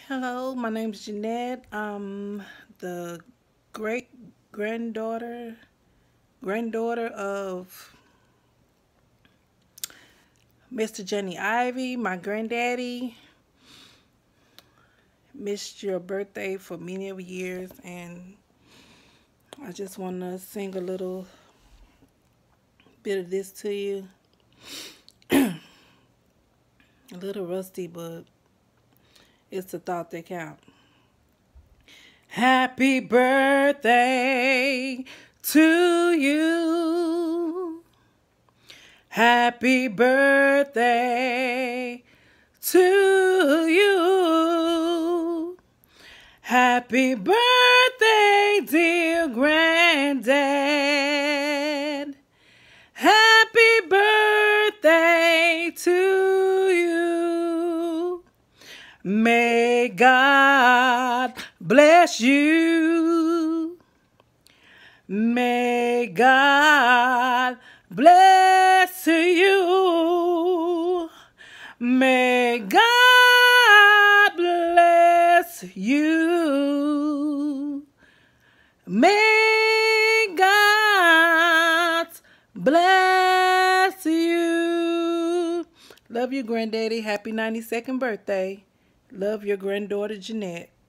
Hello, my name's Jeanette. I'm the great granddaughter of Mr. Jeanetta Ivy. My granddaddy missed your birthday for many of years, and I just want to sing a little bit of this to you. A little rusty, but it's the thought that counts. Happy birthday to you. Happy birthday to you. Happy birthday, dear granddad. Happy birthday to you. May God bless you. May God bless you. May God bless you. May God bless you. Love you, Granddaddy. Happy 92nd birthday. Love your granddaughter, Jeanette.